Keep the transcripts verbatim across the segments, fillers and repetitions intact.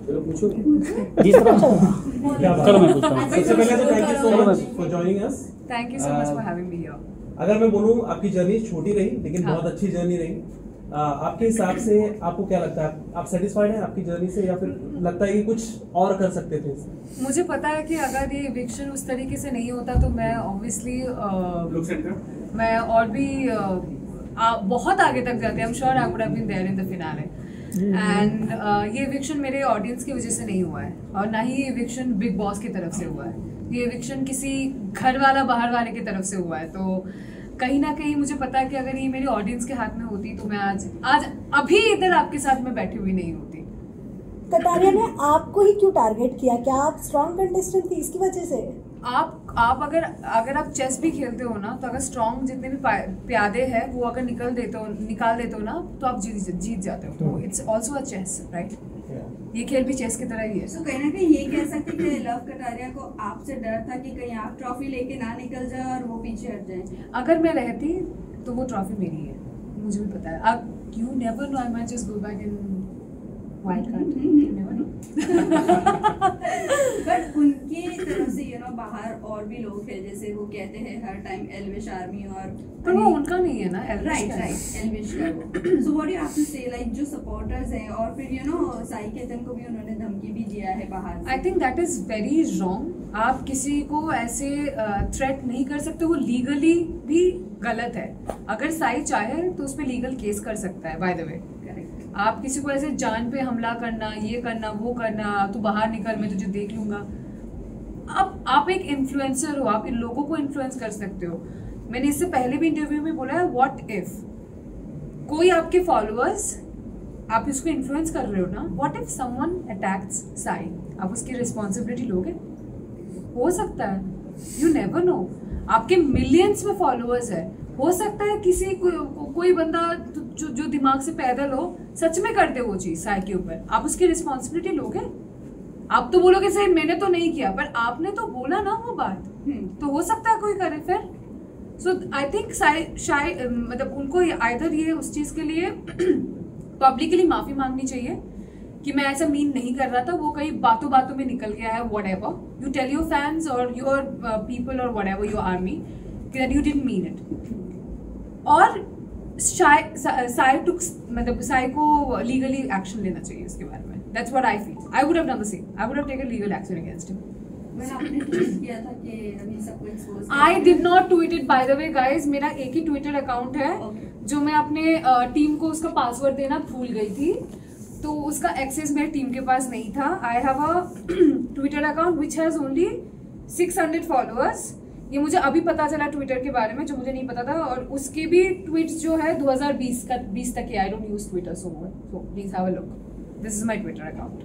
चलो पूछो जिस तरह चलो मैं पूछता हूँ। सबसे पहले तो thank you so much for joining us. Thank you so much for having me here. अगर मैं बोलूं आपकी जर्नी छोटी रही लेकिन हाँ. बहुत अच्छी जर्नी रही। आ, आपके हिसाब से आपको क्या लगता है, आप सेटिस्फाइड हैं आपकी जर्नी से या फिर लगता है कि कुछ और कर सकते थे? मुझे पता है कि अगर ये इविक्शन उस तरीके से नहीं होता तो मैं ऑब्वियसली मैं और भी uh, आ, बहुत आगे तक जाती। I am sure I would have been there in the finale. And ये इविक्शन मेरे ऑडियंस की वजह से नहीं हुआ है और ना ही ये इविक्शन बिग बॉस की तरफ से हुआ है। ये इविक्शन किसी घर वाला बाहर वाले की तरफ से हुआ है। तो कहीं ना कहीं मुझे पता है कि अगर ये मेरी ऑडियंस के हाथ में होती तो मैं आज आज अभी इधर आपके साथ में बैठी हुई नहीं होती। कटारिया ने आपको ही क्यों टारगेट किया? क्या आप स्ट्रॉन्ग कंटेस्टेंट थी इसकी वजह से? आप आप अगर अगर आप चेस भी खेलते हो ना तो अगर स्ट्रॉन्ग जितने भी प्यादे हैं वो अगर निकल देते हो निकाल देते हो ना तो आप जीत जीत जाते हो। तो it's also a chase, right? ये खेल भी चेस की तरह ही है। so, कहीं ना कहीं ये कह सकते हैं कि लव कटारिया को आपसे डर था कि कहीं आप ट्रॉफी लेके ना निकल जाए और वो पीछे हट जाए। अगर मैं रहती तो वो ट्रॉफी मेरी है, मुझे भी पता है। अब you never know, I might just go back in wild card, you never know. But उनकी तरफ से यू नो बाहर और भी लोग हैं, जैसे वो कहते हैं हर टाइम एल्विश आर्मी और पर वो उनका नहीं है ना, राइट राइट एल्विश का वो। So what you have to say like जो सपोर्टर्स हैं और फिर यू नो साई केतन को भी उन्होंने धमकी भी दिया है बाहर से। I think that is very wrong. आप किसी को ऐसे थ्रेट uh, नहीं कर सकते, वो लीगली भी गलत है। अगर साई चाहे तो उस पर लीगल केस कर सकता है। बाय द वे आप किसी को ऐसे जान पे हमला करना, ये करना, वो करना, तू बाहर निकल मैं तुझे देख लूंगा। आप आप एक इन्फ्लुएंसर हो, आप इन लोगों को इन्फ्लुएंस कर सकते हो। मैंने इससे पहले भी इंटरव्यू में बोला है, व्हाट इफ कोई आपके फॉलोअर्स, आप इसको इन्फ्लुएंस कर रहे हो ना, what if someone attacks Sai, आप उसकी रिस्पॉन्सिबिलिटी लोगे? हो सकता है, यू नेवर नो। आपके मिलियंस में फॉलोअर्स है, हो सकता है किसी को, को, कोई बंदा जो जो दिमाग से पैदल हो सच में करते वो चीज साई के ऊपर, आप उसकी रिस्पॉन्सिबिलिटी लोगे? आप तो बोलोगे सही मैंने तो नहीं किया, पर आपने तो बोला ना वो बात, तो हो सकता है कोई करे फिर। सो आई थिंक शायद मतलब उनको आइदर ये उस चीज के लिए पब्लिकली माफी मांगनी चाहिए कि मैं ऐसा मीन नहीं कर रहा था, वो कई बातों बातों में निकल गया है। Whatever you tell your fans और योर पीपल और whatever your army that you didn't mean it. और साई टुक मतलब साई को लीगली एक्शन लेना चाहिए इसके बारे में। That's what I feel. I would have done the same. I would have taken legal action against him. मैंने आपने ट्वीट किया था कि अभी सबको expose I did not tweet it by the way guys. मेरा एक ही ट्विटर अकाउंट है okay. जो मैं अपने टीम uh, को उसका पासवर्ड देना भूल गई थी, तो उसका एक्सेस मेरे टीम के पास नहीं था। I have a Twitter account which has only six hundred followers. ये मुझे अभी पता चला ट्विटर के बारे में, जो मुझे नहीं पता था। और उसके भी ट्वीट्स जो है दो हज़ार बीस का बीस तक के। I don't use Twitter so so please have a look. This is my Twitter account.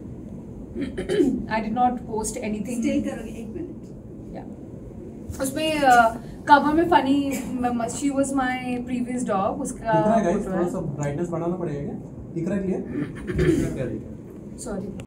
I did not post anything. Still करोगे एक मिनट। या उसमें कवर में funny she was my previous dog, उसका थोड़ा सा ब्राइटनेस बढ़ाना पड़ेगा क्या? दिख रहा है क्लियर? सॉरी।